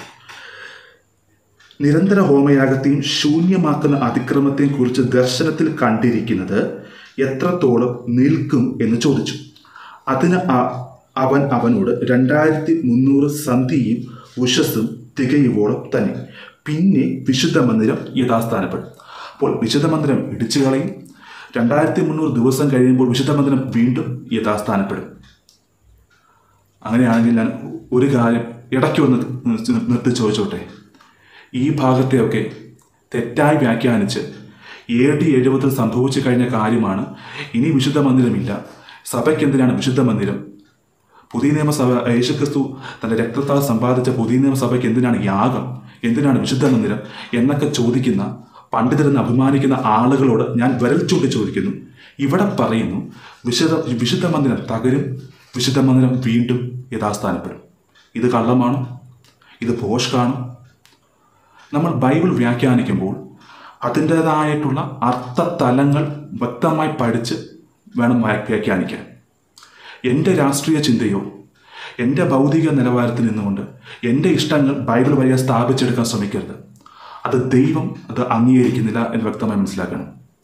നിരന്തര ഹോമയാഗത്തെയും ശൂന്യമാക്കുന്ന അതിക്രമത്തെയും കുറിച്ച് ദർശനത്തിൽ കണ്ടിരിക്കുന്നത് എത്രത്തോളം നിൽക്കും എന്ന് ചോദിച്ചു. അതിന് അവൻ അവനോട് രണ്ടായിരത്തി മുന്നൂറ് സന്ധിയും ഉഷസ്സും തികയുവോളം തന്നെ, പിന്നെ വിശുദ്ധ മന്ദിരം യഥാസ്ഥാനപ്പെടും. അപ്പോൾ വിശുദ്ധ മന്ദിരം ഇടിച്ചു കളയും. രണ്ടായിരത്തി മുന്നൂറ് ദിവസം കഴിയുമ്പോൾ വിശുദ്ധ മന്ദിരം വീണ്ടും യഥാസ്ഥാനപ്പെടും. അങ്ങനെയാണെങ്കിൽ ഞാൻ ഒരു കാര്യം ഇടയ്ക്ക് വന്ന് നിർത്തി ചോദിച്ചോട്ടെ. ഈ ഭാഗത്തെയൊക്കെ തെറ്റായി വ്യാഖ്യാനിച്ച് എ ഡി എഴുപതിൽ സംഭവിച്ചു കഴിഞ്ഞ കാര്യമാണ്. ഇനി വിശുദ്ധ മന്ദിരമില്ല, സഭയ്ക്ക് എന്തിനാണ് വിശുദ്ധ മന്ദിരം? പുതിയ നിയമസഭ യേശുക്രിസ്തു തൻ്റെ രക്തത്താൽ സമ്പാദിച്ച പുതിയ നിയമസഭയ്ക്ക് എന്തിനാണ് യാഗം, എന്തിനാണ് വിശുദ്ധ മന്ദിരം എന്നൊക്കെ ചോദിക്കുന്ന പണ്ഡിതരെന്ന് അഭിമാനിക്കുന്ന ആളുകളോട് ഞാൻ വിരൽ ചൂണ്ടി ചോദിക്കുന്നു. ഇവിടെ പറയുന്നു വിശുദ്ധ വിശുദ്ധ മന്ദിരം തകരും, വിശുദ്ധ മന്ദിരം വീണ്ടും യഥാസ്ഥാനപ്പെടും. ഇത് കള്ളമാണോ? ഇത് ഭോഷ്കാണോ? നമ്മൾ ബൈബിൾ വ്യാഖ്യാനിക്കുമ്പോൾ അതിൻ്റേതായിട്ടുള്ള അർത്ഥതലങ്ങൾ വ്യക്തമായി പഠിച്ച് വേണം വ്യാഖ്യാനിക്കാൻ. എൻ്റെ രാഷ്ട്രീയ ചിന്തയോ എൻ്റെ ഭൗതിക നിലവാരത്തിൽ നിന്നുകൊണ്ട് എൻ്റെ ഇഷ്ടങ്ങൾ ബൈബിൾ വഴിയെ സ്ഥാപിച്ചെടുക്കാൻ ശ്രമിക്കരുത്. അത് ദൈവം അത് അംഗീകരിക്കുന്നില്ല എന്ന് വ്യക്തമായി മനസ്സിലാക്കണം.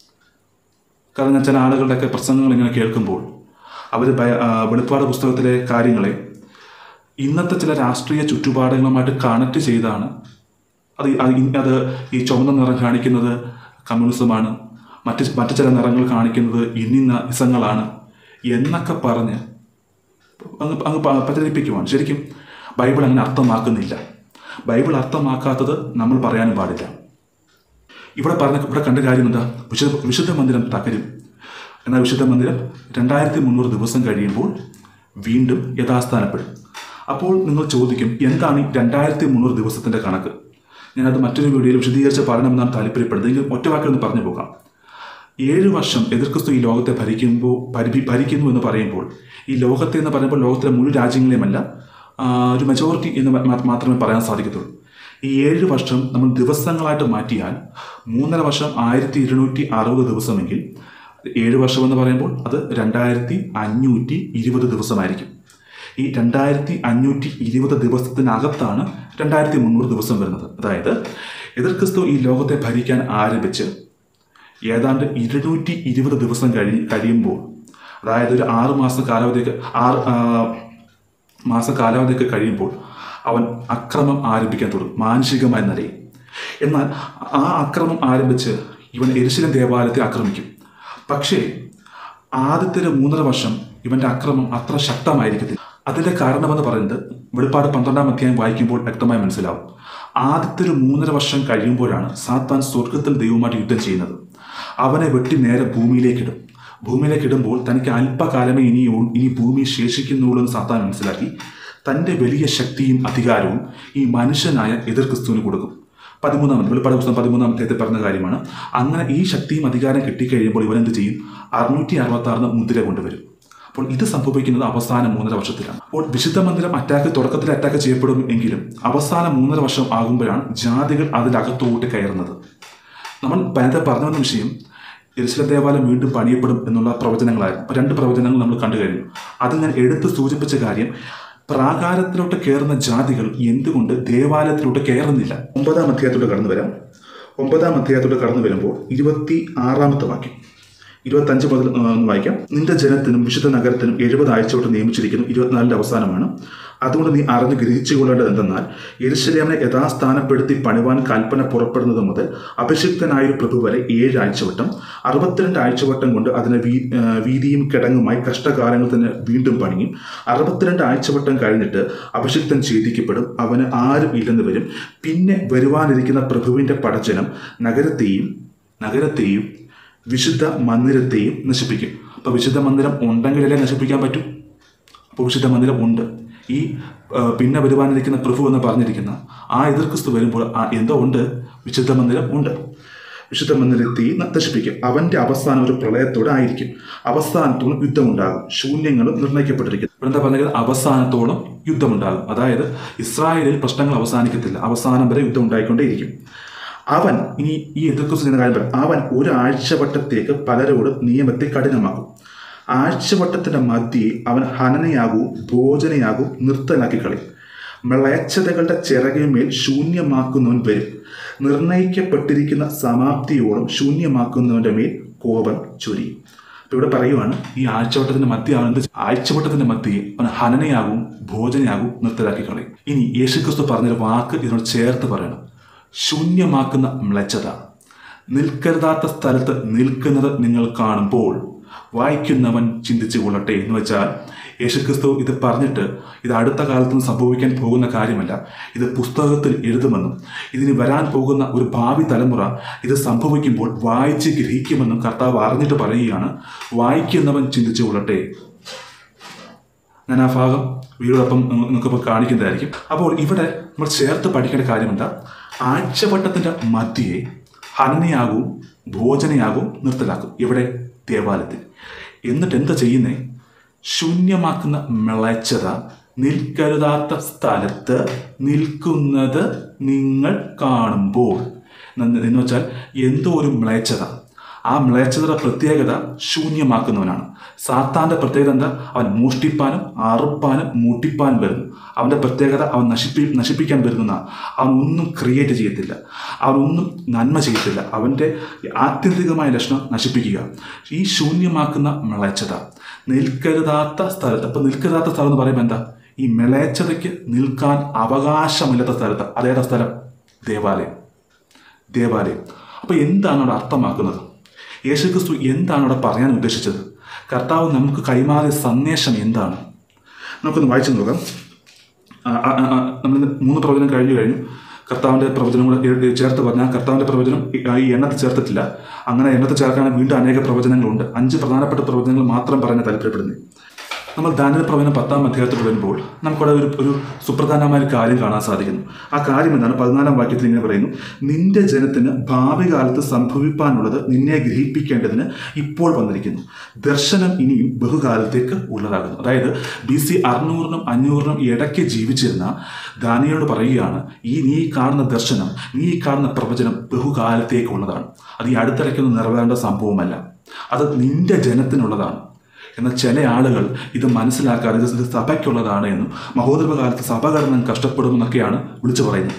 കാരണം ചില ആളുകളുടെയൊക്കെ പ്രസംഗങ്ങൾ ഇങ്ങനെ കേൾക്കുമ്പോൾ അവർ വെളിപ്പാട് പുസ്തകത്തിലെ കാര്യങ്ങളെ ഇന്നത്തെ ചില രാഷ്ട്രീയ ചുറ്റുപാടുകളുമായിട്ട് കണക്ട് ചെയ്താണ് അത് അത് ഈ ചുവന്ന നിറം കാണിക്കുന്നത് കമ്മ്യൂണിസമാണ്, മറ്റ് മറ്റു ചില നിറങ്ങൾ കാണിക്കുന്നത് ഇന്ന ഇസങ്ങളാണ് എന്നൊക്കെ പറഞ്ഞ് അങ്ങ് അങ്ങ് പ്രചരിപ്പിക്കുവാണ്. ശരിക്കും ബൈബിൾ അങ്ങനെ അർത്ഥമാക്കുന്നില്ല. ബൈബിൾ അർത്ഥമാക്കാത്തത് നമ്മൾ പറയാനും പാടില്ല. ഇവിടെ പറഞ്ഞ ഇവിടെ കണ്ട കാര്യം എന്താ? വിശുദ്ധ വിശുദ്ധ മന്ദിരം തകരും. എന്നാൽ വിശുദ്ധ മന്ദിരം രണ്ടായിരത്തി മുന്നൂറ് ദിവസം കഴിയുമ്പോൾ വീണ്ടും യഥാസ്ഥാനപ്പെടും. അപ്പോൾ നിങ്ങൾ ചോദിക്കും, എന്താണ് ഈ രണ്ടായിരത്തി മുന്നൂറ് ദിവസത്തിൻ്റെ കണക്ക്? ഞാനത് മറ്റൊരു വീഡിയോയിൽ വിശദീകരിച്ച് പറയണമെന്നാണ് താല്പര്യപ്പെടുന്നത്. എങ്കിൽ ഒറ്റ വാക്കിലൊന്ന് പറഞ്ഞു പോകാം. ഏഴ് വർഷം എതിർക്രിസ്തു ഈ ലോകത്തെ ഭരിക്കുമ്പോൾ ഭരി ഭരിക്കുന്നു എന്ന് പറയുമ്പോൾ ഈ ലോകത്തെ എന്ന് പറയുമ്പോൾ ലോകത്തിലെ മുഴുവൻ രാജ്യങ്ങളെയുമല്ല, ഒരു മെജോറിറ്റി എന്ന് മാത്രമേ പറയാൻ സാധിക്കത്തുള്ളൂ. ഈ ഏഴ് വർഷം നമ്മൾ ദിവസങ്ങളായിട്ട് മാറ്റിയാൽ മൂന്നര വർഷം ആയിരത്തി ഇരുന്നൂറ്റി അറുപത് ദിവസമെങ്കിൽ ഏഴ് വർഷം എന്ന് പറയുമ്പോൾ അത് രണ്ടായിരത്തി അഞ്ഞൂറ്റി ഇരുപത് ദിവസമായിരിക്കും. ഈ രണ്ടായിരത്തി അഞ്ഞൂറ്റി ഇരുപത് ദിവസത്തിനകത്താണ് രണ്ടായിരത്തി മുന്നൂറ് ദിവസം വരുന്നത്. അതായത് എതിർക്രിസ്തു ഈ ലോകത്തെ ഭരിക്കാൻ ആരംഭിച്ച് ഏതാണ്ട് ഇരുന്നൂറ്റി ഇരുപത് ദിവസം കഴി കഴിയുമ്പോൾ അതായത് ഒരു ആറ് മാസ കാലാവധിയൊക്കെ ആറ് മാസ കാലാവധിയൊക്കെ കഴിയുമ്പോൾ അവൻ അക്രമം ആരംഭിക്കാൻ തുടങ്ങും, മാനുഷികമായ നിലയിൽ. എന്നാൽ ആ അക്രമം ആരംഭിച്ച് ഇവൻ യെരൂശലേം ദേവാലയത്തെ ആക്രമിക്കും. പക്ഷേ ആദ്യത്തെ മൂന്നര വർഷം ഇവൻ്റെ അക്രമം അത്ര ശക്തമായിരിക്കത്തില്ല. അതിൻ്റെ കാരണമെന്ന് പറയുന്നത് വെളിപ്പാട് പന്ത്രണ്ടാം അധ്യായം വായിക്കുമ്പോൾ വ്യക്തമായി മനസ്സിലാവും. ആദ്യത്തെ ഒരു മൂന്നര വർഷം കഴിയുമ്പോഴാണ് സാത്താൻ സ്വർഗത്തിൽ ദൈവമായിട്ട് യുദ്ധം ചെയ്യുന്നത്. അവനെ വെട്ടി നേരെ ഭൂമിയിലേക്കിടും. ഭൂമിയിലേക്കിടുമ്പോൾ തനിക്ക് അല്പകാലമേ ഇനി ഇനി ഭൂമി ശേഷിക്കുന്നുള്ളൂ എന്ന് സാത്താൻ മനസ്സിലാക്കി തൻ്റെ വലിയ ശക്തിയും അധികാരവും ഈ മനുഷ്യനായ എതിർക്രിസ്തുവിന് കൊടുക്കും. പതിമൂന്നാമത് വെളിപ്പാട് പുസ്തകം പതിമൂന്നാം അധ്യായത്തിൽ പറഞ്ഞ കാര്യമാണ്. അങ്ങനെ ഈ ശക്തിയും അധികാരം കിട്ടിക്കഴിയുമ്പോൾ ഇവനെന്ത് ചെയ്യും? അറുന്നൂറ്റി അറുപത്തി ആറിന് മുദ്ര കൊണ്ടുവരും. അപ്പോൾ ഇത് സംഭവിക്കുന്നത് അവസാന മൂന്നര വർഷത്തിലാണ്. അപ്പോൾ വിശുദ്ധ മന്ദിരം അറ്റാക്ക് തുടക്കത്തിൽ അറ്റാക്ക് ചെയ്യപ്പെടും എങ്കിലും അവസാന മൂന്നര വർഷം ആകുമ്പോഴാണ് ജാതികൾ അതിനകത്തോട്ട് കയറുന്നത്. നമ്മൾ നേരത്തെ പറഞ്ഞു വന്ന വിഷയം യെരൂശലേം ദേവാലയം വീണ്ടും പണിയപ്പെടും എന്നുള്ള പ്രവചനങ്ങളായിരുന്നു. രണ്ട് പ്രവചനങ്ങൾ നമ്മൾ കണ്ടു കഴിഞ്ഞു. അത് ഞാൻ എടുത്ത് സൂചിപ്പിച്ച കാര്യം, പ്രാകാരത്തിലോട്ട് കയറുന്ന ജാതികൾ എന്തുകൊണ്ട് ദേവാലയത്തിലോട്ട് കയറുന്നില്ല? ഒമ്പതാം അധ്യായത്തോട്ട് കടന്നു വരാം. ഒമ്പതാം അധ്യായത്തോട്ട് കടന്നു വരുമ്പോൾ ഇരുപത്തി ആറാമത്തെ വാക്യം ഇരുപത്തഞ്ച് മുതൽ ഒന്ന് വായിക്കാം. നിന്റെ ജനത്തിനും വിശുദ്ധ നഗരത്തിനും എഴുപത് ആഴ്ചയോട്ട് നിയമിച്ചിരിക്കുന്നു. ഇരുപത്തിനാലിൻ്റെ അവസാനമാണ്. അതുകൊണ്ട് നീ അറിഞ്ഞ് ഗ്രഹിച്ചുകൊള്ളേണ്ടത് എന്തെന്നാൽ യരിശലേമിനെ യഥാസ്ഥാനപ്പെടുത്തി പണിവാൻ കൽപ്പന പുറപ്പെടുന്നത് മുതൽ അഭിഷിക്തനായൊരു പ്രഭു വരെ ഏഴ് ആഴ്ചവട്ടം അറുപത്തിരണ്ട് ആഴ്ചവട്ടം കൊണ്ട് അതിനെ വീ വീതിയും കിടങ്ങുമായി കഷ്ടകാലങ്ങൾ തന്നെ വീണ്ടും പണിയും. അറുപത്തിരണ്ട് ആഴ്ചവട്ടം കഴിഞ്ഞിട്ട് അഭിഷിക്തൻ ഛേദിക്കപ്പെടും, അവന് ആരും ഇല്ലെന്ന് വരും. പിന്നെ വരുവാനിരിക്കുന്ന പ്രഭുവിൻ്റെ പടച്ചനം നഗരത്തെയും നഗരത്തെയും വിശുദ്ധ മന്ദിരത്തെയും നശിപ്പിക്കും. അപ്പോൾ വിശുദ്ധ മന്ദിരം ഉണ്ടെങ്കിലല്ലേ നശിപ്പിക്കാൻ പറ്റൂ? അപ്പോൾ വിശുദ്ധ മന്ദിരം ഉണ്ട്. ഈ പിന്നെ വരുവാനിരിക്കുന്ന പ്രഭു എന്ന് പറഞ്ഞിരിക്കുന്ന ആ എതിർക്രിസ്തു വരുമ്പോൾ എന്തോ ഉണ്ട്? വിശുദ്ധ മന്ദിരം ഉണ്ട്. വിശുദ്ധ മന്ദിരത്തെ നശിപ്പിക്കും. അവൻ്റെ അവസാനം ഒരു പ്രളയത്തോടെ ആയിരിക്കും. അവസാനത്തോളം യുദ്ധമുണ്ടാകും, ശൂന്യങ്ങളും നിർണ്ണയിക്കപ്പെട്ടിരിക്കും. ഇവിടെ എന്താ പറഞ്ഞത്? അവസാനത്തോളം യുദ്ധമുണ്ടാകും. അതായത് ഇസ്രായേലിൽ പ്രശ്നങ്ങൾ അവസാനിക്കത്തില്ല, അവസാനം വരെ യുദ്ധം ഉണ്ടായിക്കൊണ്ടേയിരിക്കും. അവൻ ഇനി ഈ എതിർക്രിസ്തു ചെയ്യുന്ന കാര്യം പറയാം. അവൻ ഒരാഴ്ചവട്ടത്തേക്ക് പലരോട് നിയമത്തെ കഠിനമാക്കും. ആഴ്ചവട്ടത്തിൻ്റെ മധ്യേ അവൻ ഹനനയാകും ഭോജനയാകും നിർത്തലാക്കി കളയും. മ്ലേച്ഛതകളുടെ ചിറകിന്മേൽ ശൂന്യമാക്കുന്നവൻ വരും. നിർണയിക്കപ്പെട്ടിരിക്കുന്ന സമാപ്തിയോളം ശൂന്യമാക്കുന്നവൻ്റെ മേൽ കോപം ചൊരിയും. അപ്പോൾ ഇവിടെ പറയുവാണ്, ഈ ആഴ്ചവട്ടത്തിൻ്റെ മധ്യ അവൻ ആഴ്ചവട്ടത്തിൻ്റെ മധ്യേ അവൻ ഹനനയാകും ഭോജനയാകും നിർത്തലാക്കി കളയും. ഇനി യേശുക്രിസ്തു പറഞ്ഞൊരു വാക്ക് ഇതിനോട് ചേർത്ത് പറയണം. ശൂന്യമാക്കുന്ന മ്ലേച്ഛത. നിൽക്കരുതാത്ത സ്ഥലത്ത് നിൽക്കുന്നത് നിങ്ങൾ കാണുമ്പോൾ വായിക്കുന്നവൻ ചിന്തിച്ചു കൊള്ളട്ടെ എന്ന് വെച്ചാൽ യേശുക്രിസ്തു ഇത് പറഞ്ഞിട്ട് ഇത് അടുത്ത കാലത്തൊന്നും സംഭവിക്കാൻ പോകുന്ന കാര്യമല്ല, ഇത് പുസ്തകത്തിൽ എഴുതുമെന്നും ഇതിന് വരാൻ പോകുന്ന ഒരു ഭാവി തലമുറ ഇത് സംഭവിക്കുമ്പോൾ വായിച്ച് ഗ്രഹിക്കുമെന്നും കർത്താവ് അറിഞ്ഞിട്ട് പറയുകയാണ്, വായിക്കുന്നവൻ ചിന്തിച്ചു കൊള്ളട്ടെ. ഞാൻ ആ ഭാഗം വീടൊപ്പം നിങ്ങൾക്കിപ്പോൾ കാണിക്കുന്നതായിരിക്കും. അപ്പോൾ ഇവിടെ നമ്മൾ ചേർത്ത് പഠിക്കേണ്ട കാര്യമെന്താ? ആഴ്ചവട്ടത്തിൻ്റെ മധ്യയെ ഹനനയാകവും ഭോജനയാകവും നിർത്തലാക്കും. ഇവിടെ ദേവാലയത്തിൽ. എന്നിട്ട് എന്താ ചെയ്യുന്നേ? ശൂന്യമാക്കുന്ന മ്ലേച്ഛത നിൽക്കരുതാത്ത സ്ഥലത്ത് നിൽക്കുന്നത് നിങ്ങൾ കാണുമ്പോൾ എന്ന് വെച്ചാൽ എന്തോ ഒരു മ്ലേച്ഛത. ആ മ്ലേച്ഛതയുടെ പ്രത്യേകത ശൂന്യമാക്കുന്നവനാണ്. സാത്താൻ്റെ പ്രത്യേകത എന്താ? അവൻ മോഷ്ടിപ്പാനും അറുപ്പാനും മൂട്ടിപ്പാനും വരുന്നു. അവൻ്റെ പ്രത്യേകത അവൻ നശിപ്പി നശിപ്പിക്കാൻ വരുന്ന. അവൻ ഒന്നും ക്രിയേറ്റ് ചെയ്യത്തില്ല, അവനൊന്നും നന്മ ചെയ്യത്തില്ല. അവൻ്റെ ആത്യന്തികമായ ലക്ഷണം നശിപ്പിക്കുക. ഈ ശൂന്യമാക്കുന്ന മ്ലേച്ഛത നിൽക്കരുതാത്ത സ്ഥലത്ത്. അപ്പം നിൽക്കരുതാത്ത സ്ഥലം എന്ന് പറയുമ്പോൾ എന്താ? ഈ മ്ലേച്ഛതയ്ക്ക് നിൽക്കാൻ അവകാശമില്ലാത്ത സ്ഥലത്ത്. അതേതാ സ്ഥലം? ദേവാലയം. ദേവാലയം. അപ്പോൾ എന്താണ് അവിടെ അർത്ഥമാക്കുന്നത്? യേശുക്രിസ്തു എന്താണ് അവിടെ പറയാൻ ഉദ്ദേശിച്ചത്? കർത്താവ് നമുക്ക് കൈമാറിയ സന്ദേശം എന്താണ്? നമുക്കൊന്ന് വായിച്ചു നോക്കാം. നമ്മൾ മൂന്ന് പ്രവചനം കഴിഞ്ഞു കഴിഞ്ഞു. കർത്താവിൻ്റെ പ്രവചനം കൂടെ ചേർത്ത് പറഞ്ഞാൽ കർത്താവിൻ്റെ പ്രവചനം ഈ എണ്ണത്തിൽ ചേർത്തിട്ടില്ല. അങ്ങനെ എണ്ണത്തിൽ ചേർക്കാണെങ്കിൽ വീണ്ടും അനേക പ്രവചനങ്ങളുണ്ട്. അഞ്ച് പ്രധാനപ്പെട്ട പ്രവചനങ്ങൾ മാത്രം പറയാൻ താല്പര്യപ്പെടുന്നത്. നമ്മൾ ദാനിയേൽ പ്രവചനം പത്താം അധ്യായത്തിൽ വരുമ്പോൾ നമുക്കവിടെ ഒരു ഒരു സുപ്രധാനമായ ഒരു കാര്യം കാണാൻ സാധിക്കുന്നു. ആ കാര്യം എന്താണ്? പതിനാലാം വാക്യത്തിൽ ഇങ്ങനെ പറയുന്നു: നിന്റെ ജനത്തിന് ഭാവി കാലത്ത് സംഭവിപ്പാനുള്ളത് നിന്നെ ഗ്രഹിപ്പിക്കേണ്ടതിന് ഇപ്പോൾ വന്നിരിക്കുന്നു. ദർശനം ഇനിയും ബഹുകാലത്തേക്ക് ഉള്ളതാകുന്നു. അതായത് ബി സി അറുന്നൂറിനും അഞ്ഞൂറിനും ഇടയ്ക്ക് ജീവിച്ചിരുന്ന ദാനിയേലോട് പറയുകയാണ്, ഈ നീ കാണുന്ന ദർശനം, നീ ഈ കാണുന്ന പ്രവചനം ബഹുകാലത്തേക്കുള്ളതാണ്. അത് ഈ അടുത്തിടയ്ക്കൊന്നും നിറവേറേണ്ട സംഭവമല്ല. അത് നിന്റെ ജനത്തിനുള്ളതാണ്. എന്നാൽ ചില ആളുകൾ ഇത് മനസ്സിലാക്കാതെ ഇത് സഭയ്ക്കുള്ളതാണ് എന്നും മഹോദരകാലത്ത് സഭ കാരണം കഷ്ടപ്പെടുമെന്നൊക്കെയാണ് വിളിച്ചു പറയുന്നത്.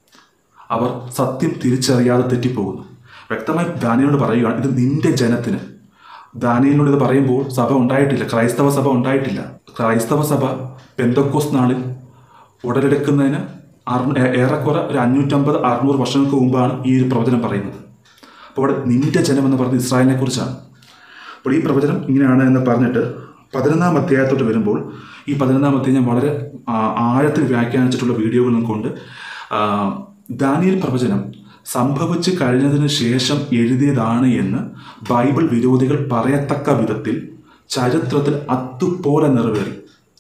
അവർ സത്യം തിരിച്ചറിയാതെ തെറ്റിപ്പോകുന്നു. വ്യക്തമായി ദാനിയേലോട് പറയുകയാണ്, ഇത് നിന്റെ ജനത്തിന്. ദാനിയേലിനോട് ഇത് പറയുമ്പോൾ സഭ ഉണ്ടായിട്ടില്ല, ക്രൈസ്തവ സഭ ഉണ്ടായിട്ടില്ല. ക്രൈസ്തവ സഭ പെന്തക്കോസ്ത് നാളിൽ ഉടലെടുക്കുന്നതിന് അറു ഏറെക്കുറെ ഒരു അഞ്ഞൂറ്റമ്പത് അറുന്നൂറ് വർഷങ്ങൾക്ക് മുമ്പാണ് ഈ ഒരു പ്രവചനം പറയുന്നത്. അപ്പോൾ അവിടെ നിന്റെ ജനം എന്ന് പറയുന്നത് ഇസ്രായേലിനെ കുറിച്ചാണ്. അപ്പോൾ ഈ പ്രവചനം ഇങ്ങനെയാണ് എന്ന് പറഞ്ഞിട്ട് പതിനൊന്നാം അധ്യായത്തോട്ട് വരുമ്പോൾ, ഈ പതിനൊന്നാം അധ്യായം ഞാൻ വളരെ ആഴത്തിൽ വ്യാഖ്യാനിച്ചിട്ടുള്ള വീഡിയോകളും കൊണ്ട് ദാനിയേൽ പ്രവചനം സംഭവിച്ച് കഴിഞ്ഞതിന് ശേഷം എഴുതിയതാണ് എന്ന് ബൈബിൾ വിരോധികൾ പറയത്തക്ക വിധത്തിൽ ചരിത്രത്തിൽ അതുപോലെ നിറവേറി.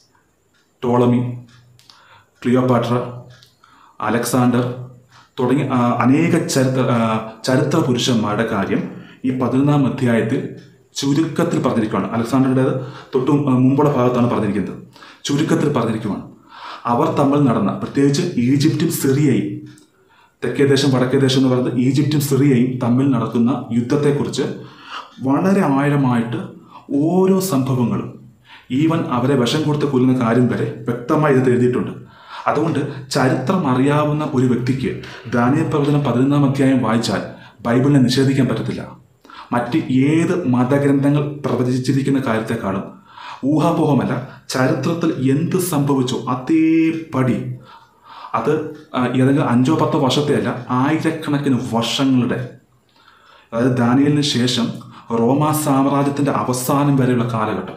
ടോളമി, ക്ലിയോപാട്ര, അലക്സാണ്ടർ തുടങ്ങിയ അനേക ചരിത്ര ചരിത്ര പുരുഷന്മാരുടെ കാര്യം ഈ പതിനൊന്നാം അധ്യായത്തിൽ ചുരുക്കത്തിൽ പറഞ്ഞിരിക്കുകയാണ്. അലക്സാണ്ടറുടേത് തൊട്ടു മുമ്പുള്ള ഭാഗത്താണ് പറഞ്ഞിരിക്കുന്നത്. ചുരുക്കത്തിൽ പറഞ്ഞിരിക്കുകയാണ്. അവർ തമ്മിൽ നടന്ന, പ്രത്യേകിച്ച് ഈജിപ്തും സിറിയയും, തെക്കേ ദേശം വടക്കേ ദേശം എന്ന് പറയുന്നത് ഈജിപ്തും സിറിയയും തമ്മിൽ നടക്കുന്ന യുദ്ധത്തെക്കുറിച്ച് വളരെ ആഴമായിട്ട് ഓരോ സംഭവങ്ങളും, ഈവൻ അവരെ വിഷം കൊടുത്ത് കൊല്ലുന്ന കാര്യം വരെ വ്യക്തമായി ഇത് എഴുതിയിട്ടുണ്ട്. അതുകൊണ്ട് ചരിത്രം അറിയാവുന്ന ഒരു വ്യക്തിക്ക് ദാനിയേൽ പ്രവചനം പതിനൊന്നാം അധ്യായം വായിച്ചാൽ ബൈബിളിനെ നിഷേധിക്കാൻ പറ്റത്തില്ല. മറ്റ് ഏത് മതഗ്രന്ഥങ്ങൾ പ്രവചിച്ചിരിക്കുന്ന കാര്യത്തെക്കാളും ഊഹാപോഹമല്ല, ചരിത്രത്തിൽ എന്ത് സംഭവിച്ചോ അതേപടി, അത് ഏതെങ്കിലും അഞ്ചോ പത്തോ വർഷത്തെ അല്ല, ആയിരക്കണക്കിന് വർഷങ്ങളുടെ, അതായത് ദാനിയേലിന് ശേഷം റോമാ സാമ്രാജ്യത്തിൻ്റെ അവസാനം വരെയുള്ള കാലഘട്ടം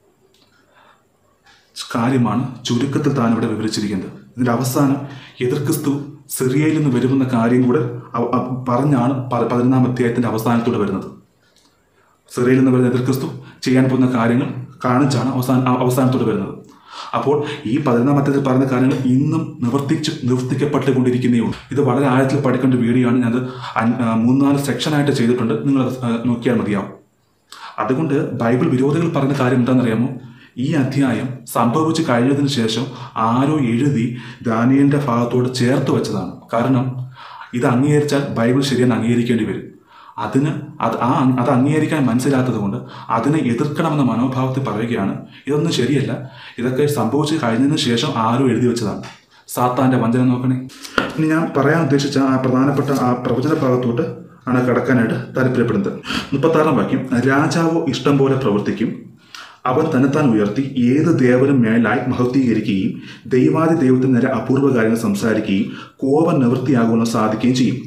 കാര്യമാണ് ചുരുക്കത്തിൽ താൻ ഇവിടെ വിവരിച്ചിരിക്കുന്നത്. ഇതിൻ്റെ അവസാനം എതിർക്രിസ്തു സിറിയയിൽ നിന്ന് വരുമെന്ന കാര്യം കൂടെ പറഞ്ഞാണ് പതിനൊന്നാം അധ്യായത്തിൻ്റെ അവസാനത്തോടെ വരുന്നത്. സിറിയയിൽ നിന്ന് വരുന്ന എതിർക്രിസ്തു ചെയ്യാൻ പോകുന്ന കാര്യങ്ങൾ കാണിച്ചാണ് അവസാന അവസാനത്തോടെ വരുന്നത്. അപ്പോൾ ഈ പതിനൊന്നാം അധ്യായത്തിൽ പറയുന്ന കാര്യങ്ങൾ ഇന്നും നിവർത്തിച്ച് നിവർത്തിക്കപ്പെട്ടുകൊണ്ടിരിക്കുന്നേ ഉള്ളൂ. ഇത് വളരെ ആഴത്തിൽ പഠിക്കേണ്ട വീഡിയോ ആണ്. ഞാനത് മൂന്നാല് സെക്ഷനായിട്ട് ചെയ്തിട്ടുണ്ട്. നിങ്ങളത് നോക്കിയാൽ മതിയാവും. അതുകൊണ്ട് ബൈബിൾ വിരോധികൾ പറയുന്ന കാര്യം എന്താണെന്നറിയാമോ? ഈ അധ്യായം സംഭവിച്ച് കഴിഞ്ഞതിന് ശേഷം ആരോ എഴുതി ദാനിയേലിൻ്റെ ഭാഗത്തോട് ചേർത്ത് വെച്ചതാണ്. കാരണം ഇത് അംഗീകരിച്ചാൽ ബൈബിൾ ശരിയെന്ന് അംഗീകരിക്കേണ്ടി വരും. അതിന് അത് ആ അത് അംഗീകരിക്കാൻ മനസ്സിലാത്തത് കൊണ്ട് അതിനെ എതിർക്കണമെന്ന മനോഭാവത്തിൽ പറയുകയാണ്, ഇതൊന്നും ശരിയല്ല, ഇതൊക്കെ സംഭവിച്ച് കഴിഞ്ഞതിന് ശേഷം ആരോ എഴുതി വെച്ചതാണ്. സാത്താൻ്റെ വഞ്ചന നോക്കണേ. ഇനി ഞാൻ പറയാൻ ഉദ്ദേശിച്ച ആ പ്രധാനപ്പെട്ട ആ പ്രവചന ഭാഗത്തോട്ട് ആണ് കടക്കാനായിട്ട് താല്പര്യപ്പെടുന്നത്. മുപ്പത്താറാം വാക്യം: രാജാവോ ഇഷ്ടം പോലെ പ്രവർത്തിക്കും, അവൻ തന്നെത്താൻ ഉയർത്തി ഏത് ദേവനും മേലായി മഹത്വീകരിക്കുകയും ദൈവാദി ദൈവത്തിന് നേരെ അപൂർവ കാര്യങ്ങൾ സംസാരിക്കുകയും കോപം നിവൃത്തിയാകുവാൻ സാധിക്കുകയും ചെയ്യും.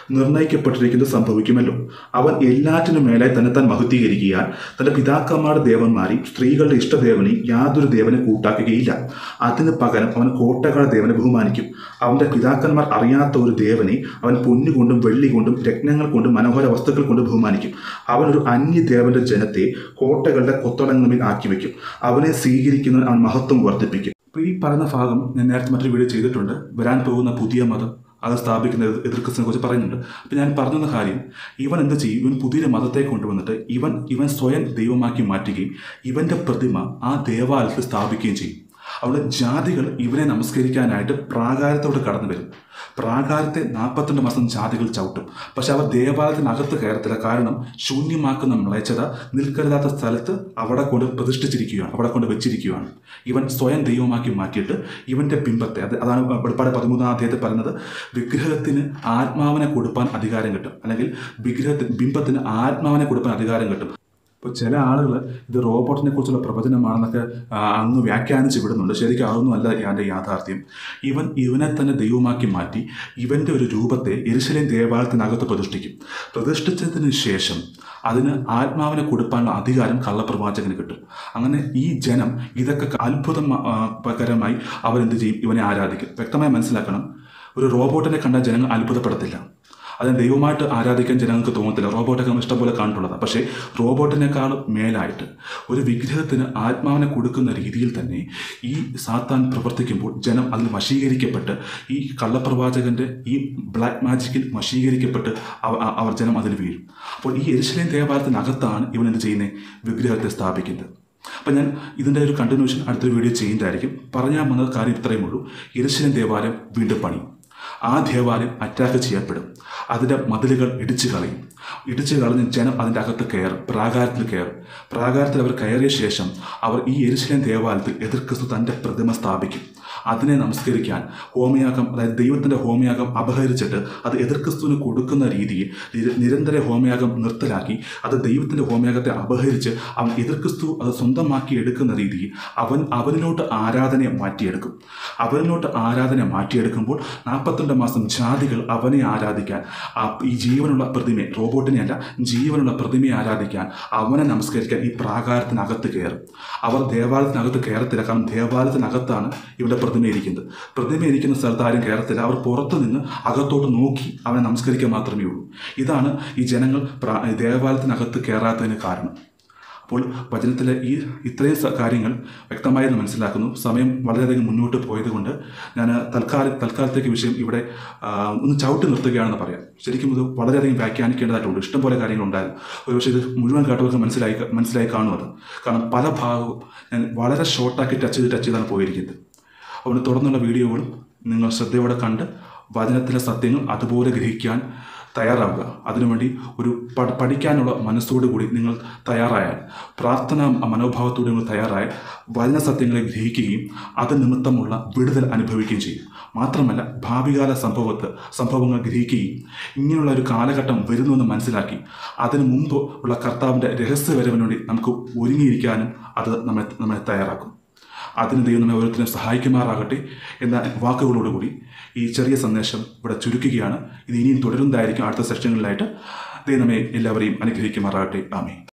നിർണയിക്കപ്പെട്ടിരിക്കുന്നത് സംഭവിക്കുമല്ലോ. അവൻ എല്ലാറ്റിനും മേലായി തന്നെ താൻ മഹത്വീകരിക്കാൻ തന്റെ പിതാക്കന്മാരുടെ ദേവന്മാരെയും സ്ത്രീകളുടെ ഇഷ്ടദേവനെയും യാതൊരു ദേവനെ കൂട്ടാക്കുകയില്ല. അതിന് പകരം അവൻ കോട്ടകളുടെ ദേവനെ ബഹുമാനിക്കും. അവന്റെ പിതാക്കന്മാർ അറിയാത്ത ഒരു ദേവനെ അവൻ പൊന്നുകൊണ്ടും വെള്ളി കൊണ്ടും രത്നങ്ങൾ കൊണ്ടും മനോഹര വസ്തുക്കൾ കൊണ്ട് ബഹുമാനിക്കും. അവൻ ഒരു അന്യദേവന്റെ ജനത്തെ കോട്ടകളുടെ കൊത്തളങ്ങളിൽ ആക്കി വയ്ക്കും. അവനെ സ്വീകരിക്കുന്നവൻ അവൻ മഹത്വം വർദ്ധിപ്പിക്കും. അപ്പോൾ ഈ പറയുന്ന ഭാഗം ഞാൻ നേരത്തെ മറ്റൊരു വീഡിയോ ചെയ്തിട്ടുണ്ട്. വരാൻ പോകുന്ന പുതിയ മതം അത് സ്ഥാപിക്കുന്ന എതിർക്രിസ്റ്റിനെ കുറിച്ച് പറയുന്നുണ്ട്. അപ്പം ഞാൻ പറഞ്ഞ കാര്യം, ഇവൻ എന്ത് ചെയ്യും? ഇവൻ പുതിയൊരു മതത്തെ കൊണ്ടുവന്നിട്ട് ഇവൻ ഇവൻ സ്വയം ദൈവമാക്കി മാറ്റുകയും ഇവൻ്റെ പ്രതിമ ആ ദേവാലയത്തിൽ സ്ഥാപിക്കുകയും ചെയ്യും. അവിടെ ജാതികൾ ഇവനെ നമസ്കരിക്കാനായിട്ട് പ്രാകാരത്തോട് കടന്നു വരും. പ്രാകാരത്തെ നാൽപ്പത്തിരണ്ട് മാസം ജാതികൾ ചവിട്ടും. പക്ഷെ അവർ ദേവാലയത്തിനകത്ത് കയറത്തില്ല. കാരണം ശൂന്യമാക്കുന്ന മ്ലേച്ഛത നിൽക്കരുതാത്ത സ്ഥലത്ത് അവിടെ കൊണ്ട് പ്രതിഷ്ഠിച്ചിരിക്കുകയാണ്, അവിടെ കൊണ്ട് വെച്ചിരിക്കുകയാണ്. ഇവൻ സ്വയം ദൈവമാക്കി മാറ്റിയിട്ട് ഇവൻ്റെ ബിംബത്തെ, അത് അതാണ് വെളിപ്പാട് പതിമൂന്നാം അധ്യായത്തിൽ പറയുന്നത്, വിഗ്രഹത്തിന് ആത്മാവിനെ കൊടുപ്പാൻ അധികാരം കിട്ടും, അല്ലെങ്കിൽ വിഗ്രഹത്തിന് ബിംബത്തിന് ആത്മാവിനെ കൊടുപ്പാൻ അധികാരം കിട്ടും. ഇപ്പോൾ ചില ആളുകൾ ഇത് റോബോട്ടിനെ കുറിച്ചുള്ള പ്രവചനമാണെന്നൊക്കെ അങ്ങ് വ്യാഖ്യാനിച്ച് വിടുന്നുണ്ട്. ശരിക്കും അതൊന്നുമല്ല അതിൻ്റെ യാഥാർത്ഥ്യം. ഇവൻ ഇവനെ തന്നെ ദൈവമാക്കി മാറ്റി ഇവൻ്റെ ഒരു രൂപത്തെ യെരുശലേം ദേവാലയത്തിനകത്ത് പ്രതിഷ്ഠിക്കും. പ്രതിഷ്ഠിച്ചതിന് ശേഷം അതിന് ആത്മാവിനെ കൊടുക്കാനുള്ള അധികാരം കള്ളപ്രവാചകന് കിട്ടും. അങ്ങനെ ഈ ജനം ഇതൊക്കെ അത്ഭുതം പകരമായി അവരെന്ത് ചെയ്യും? ഇവനെ ആരാധിക്കും. വ്യക്തമായി മനസ്സിലാക്കണം, ഒരു റോബോട്ടിനെ കണ്ടാൽ ജനങ്ങൾ അത്ഭുതപ്പെടത്തില്ല. അതിന് ദൈവമായിട്ട് ആരാധിക്കാൻ ജനങ്ങൾക്ക് തോന്നത്തില്ല. റോബോട്ടൊക്കെ നമ്മൾ ഇഷ്ടംപോലെ കണ്ടിട്ടുള്ളതാണ്. പക്ഷേ റോബോട്ടിനേക്കാൾ മേലായിട്ട് ഒരു വിഗ്രഹത്തിന് ആത്മാവിനെ കൊടുക്കുന്ന രീതിയിൽ തന്നെ ഈ സാത്താൻ പ്രവർത്തിക്കുമ്പോൾ ജനം അതിൽ വശീകരിക്കപ്പെട്ട് ഈ കള്ളപ്രവാചകൻ്റെ ഈ ബ്ലാക്ക് മാജിക്കിൽ വശീകരിക്കപ്പെട്ട് അവർ ജനം അതിൽ വീഴും. അപ്പോൾ ഈ യെരുശലേം ദേവാലയത്തിനകത്താണ് ഇവൻ എന്ത് ചെയ്യുന്നത്? വിഗ്രഹത്തെ സ്ഥാപിക്കുന്നത്. അപ്പം ഞാൻ ഇതിൻ്റെ ഒരു കണ്ടിന്യൂഷൻ അടുത്തൊരു വീഡിയോ ചെയ്യുന്നതായിരിക്കും. പറഞ്ഞാൽ വന്ന കാര്യം ഇത്രയും ഉള്ളൂ. യെരുശലേം ദേവാലയം വീണ്ടും പണി. ആ ദേവാലയം അറ്റാക്ക് ചെയ്യപ്പെടും. അതിൻ്റെ മതിലുകൾ ഇടിച്ചു കളയും. ഇടിച്ചു കളഞ്ഞ് ജനം അതിൻ്റെ അകത്ത് കയറും, പ്രാകാരത്തിൽ കയറും. പ്രാകാരത്തിൽ അവർ കയറിയ ശേഷം അവർ ഈ യെരുശലേം ദേവാലയത്തിൽ എതിർക്രിസ്തു തൻ്റെ പ്രതിമ സ്ഥാപിക്കും. അതിനെ നമസ്കരിക്കാൻ ഹോമയാഗം, അതായത് ദൈവത്തിൻ്റെ ഹോമയാഗം അപഹരിച്ചിട്ട് അത് എതിർക്രിസ്തുവിന് കൊടുക്കുന്ന രീതിയിൽ നിരന്തര ഹോമയാഗം നിർത്തലാക്കി അത് ദൈവത്തിൻ്റെ ഹോമയാഗത്തെ അപഹരിച്ച് അവൻ എതിർക്രിസ്തു അത് സ്വന്തമാക്കി എടുക്കുന്ന രീതിയിൽ അവൻ അവനിലോട്ട് ആരാധനയെ മാറ്റിയെടുക്കും. അവനിലോട്ട് ആരാധന മാറ്റിയെടുക്കുമ്പോൾ നാൽപ്പത്തിരണ്ട് മാസം ജാതികൾ അവനെ ആരാധിക്കാൻ, ഈ ജീവനുള്ള പ്രതിമയെ, റോബോട്ടിനെയല്ല, ജീവനുള്ള പ്രതിമയെ ആരാധിക്കാൻ, അവനെ നമസ്കരിക്കാൻ ഈ പ്രാകാരത്തിനകത്ത് കയറും. അവർ ദേവാലയത്തിനകത്ത് കയറത്തില്ല. കാരണം ദേവാലയത്തിനകത്താണ് ഇവിടെ പ്രതിമ ഇരിക്കുന്നത്. പ്രതിമ ഇരിക്കുന്ന സ്ഥലത്ത് ആരും കയറത്തില്ല. അവർ പുറത്തു നിന്ന് അകത്തോട്ട് നോക്കി അവനെ നമസ്കരിക്കാൻ മാത്രമേ ഉള്ളൂ. ഇതാണ് ഈ ജനങ്ങൾ ദേവാലയത്തിനകത്ത് കയറാത്തതിന് കാരണം. അപ്പോൾ വചനത്തിലെ ഈ ഇത്രയും കാര്യങ്ങൾ വ്യക്തമായി മനസ്സിലാക്കുന്നു. സമയം വളരെയധികം മുന്നോട്ട് പോയതുകൊണ്ട് ഞാൻ തൽക്കാലം തൽക്കാലത്തേക്ക് വിഷയം ഇവിടെ ഒന്ന് ചവിട്ടി നിർത്തുകയാണെന്ന് പറയാം. ശരിക്കും ഇത് വളരെയധികം വ്യാഖ്യാനിക്കേണ്ടതായിട്ടുണ്ട്. ഇഷ്ടംപോലെ കാര്യങ്ങളുണ്ടായിരുന്നു. ഒരുപക്ഷെ ഇത് മുഴുവൻ കേട്ടവർക്ക് മനസ്സിലായി മനസ്സിലായി കാണുന്നത്. കാരണം പല ഭാഗവും ഞാൻ വളരെ ഷോർട്ടാക്കി ടച്ച് ചെയ്ത് ടച്ച് ചെയ്താണ് പോയിരിക്കുന്നത്. അതുകൊണ്ട് തുടർന്നുള്ള വീഡിയോകളും നിങ്ങൾ ശ്രദ്ധയോടെ കണ്ട് വചനത്തിലെ സത്യങ്ങൾ അതുപോലെ ഗ്രഹിക്കാൻ തയ്യാറാവുക. അതിനുവേണ്ടി ഒരു പഠിക്കാനുള്ള മനസ്സോടുകൂടി നിങ്ങൾ തയ്യാറായാൽ, പ്രാർത്ഥനാ മനോഭാവത്തോടെ നിങ്ങൾ തയ്യാറായാൽ വചന സത്യങ്ങളെ ഗ്രഹിക്കുകയും അത് നിമിത്തമുള്ള വിടുതൽ അനുഭവിക്കുകയും ചെയ്യും. മാത്രമല്ല ഭാവികാല സംഭവത്ത് സംഭവങ്ങൾ ഗ്രഹിക്കുകയും ഇങ്ങനെയുള്ള ഒരു കാലഘട്ടം വരുന്നുവെന്ന് മനസ്സിലാക്കി അതിനു മുമ്പ് ഉള്ള കർത്താവിൻ്റെ രഹസ്യവരവിന് വേണ്ടി നമുക്ക് ഒരുങ്ങിയിരിക്കാനും അത് നമ്മെ നമ്മളെ തയ്യാറാക്കും. അതിന് ദൈവം നമ്മെ ഓരോരുത്തരും സഹായിക്കുമാറാകട്ടെ എന്ന വാക്കുകളോടുകൂടി ഈ ചെറിയ സന്ദേശം ഇവിടെ ചുരുക്കുകയാണ്. ഇത് ഇനിയും തുടരുന്നതായിരിക്കും അടുത്ത സെഷനുകളിലായിട്ട്. ദൈവം നമ്മെ എല്ലാവരെയും അനുഗ്രഹിക്കുമാറാകട്ടെ. ആമേൻ.